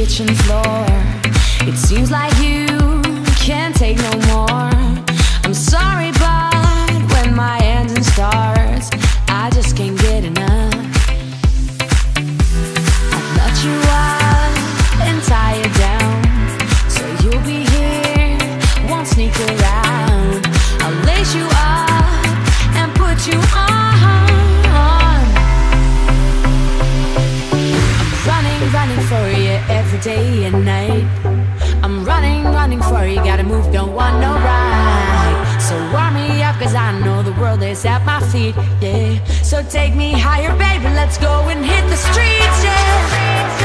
kitchen floor. It seems like you can't take no more. I'm sorry, but when my engine starts, I just can't get enough. I'll nut you up and tie you down, so you'll be here, won't sneak around. I'll lace you up and put you on. Running for you every day and night. I'm running for you, gotta move, don't want no ride. So warm me up, cause I know the world is at my feet, yeah. So take me higher, baby, let's go and hit the streets, yeah.